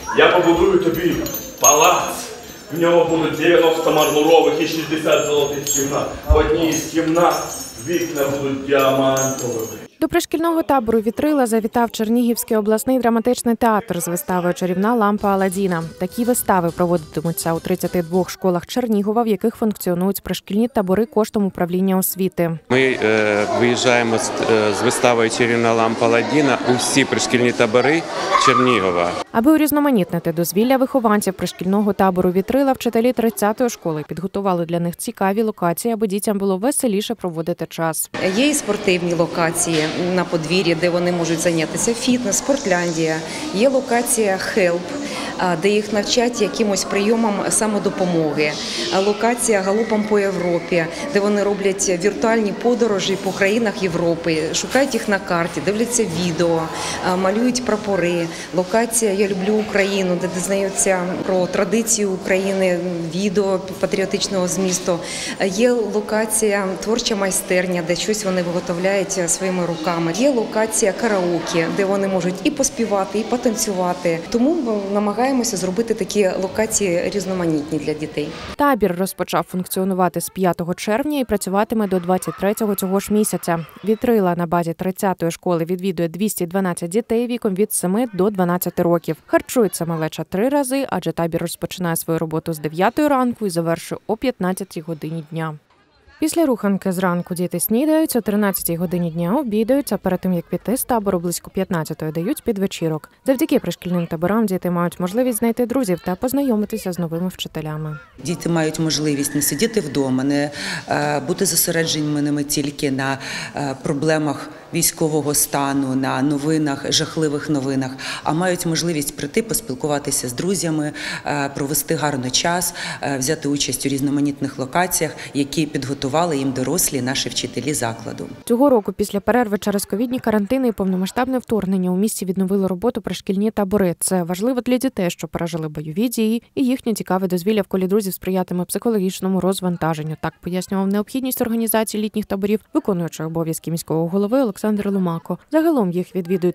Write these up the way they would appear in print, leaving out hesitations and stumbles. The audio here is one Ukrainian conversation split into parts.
Я побудую тобі палац. В ньому будуть 90 мармурових і 60 золотих кімнат. В одній з кімнат вікна будуть діамантовими. До пришкільного табору «Вітрила» завітав Чернігівський обласний драматичний театр з виставою «Чарівна лампа Аладдіна». Такі вистави проводитимуться у 32 школах Чернігова, в яких функціонують пришкільні табори коштом управління освіти. Ми виїжджаємо з виставою «Чарівна лампа Аладдіна» у всі пришкільні табори Чернігова. Аби урізноманітнити дозвілля вихованців пришкільного табору «Вітрила», вчителі 30-ї школи підготували для них цікаві локації, аби дітям було веселіше проводити час. Є і спортивні локації на подвір'ї, де вони можуть зайнятися, фітнес, спортляндія. Є локація «Хелп», де їх навчать якимось прийомам самодопомоги. Локація «Галопом по Європі», де вони роблять віртуальні подорожі по країнах Європи, шукають їх на карті, дивляться відео, малюють прапори. Локація «Я люблю Україну», де дізнаються про традицію України, відео патріотичного змісту. Є локація «Творча майстерня», де щось вони виготовляють своїми руками. Є локація «Караоке», де вони можуть і поспівати, і потанцювати. Тому намагаємося зробити такі локації різноманітні для дітей. Табір розпочав функціонувати з 5 червня і працюватиме до 23-го цього ж місяця. «Вітрила» на базі 30-ї школи відвідує 212 дітей віком від 7 до 12 років. Харчується малеча 3 рази, адже табір розпочинає свою роботу з 9 ранку і завершує о 15 годині дня. Після руханки зранку діти снідають, о 13 годині дня обідають, а перед тим, як піти з табору, близько 15-ї дають підвечірок. Завдяки пришкільним таборам діти мають можливість знайти друзів та познайомитися з новими вчителями. Діти мають можливість не сидіти вдома, не бути зосередженими тільки на проблемах військового стану, на новинах, жахливих новинах, а мають можливість прийти, поспілкуватися з друзями, провести гарний час, взяти участь у різноманітних локаціях, які підготували їм дорослі наші вчителі закладу. Цього року після перерви через ковідні карантини і повномасштабне вторгнення у місті відновили роботу пришкільні табори. Це важливо для дітей, що пережили бойові дії, і їхнє цікаве дозвілля в колі друзів сприятиме психологічному розвантаженню. Так пояснював необхідність організації літніх таборів, виконуючий обов'язки міського голови Олександр Ломако. Загалом їх відвідують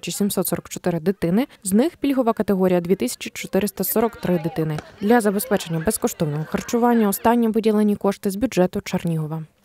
3744 дитини, з них пільгова категорія – 2443 дитини. Для забезпечення безкоштовного харчування останні виділені кошти з бюджету Чернігова.